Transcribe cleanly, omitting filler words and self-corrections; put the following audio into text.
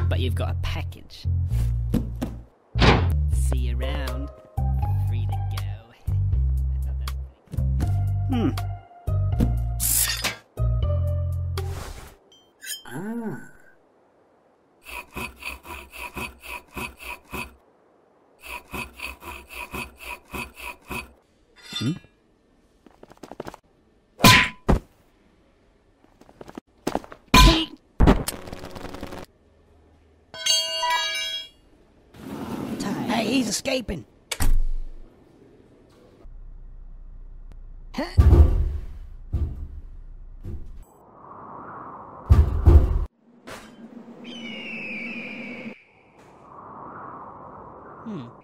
But you've got a package. See you around. Free to go. Ah. Hey, he's escaping. Hmm.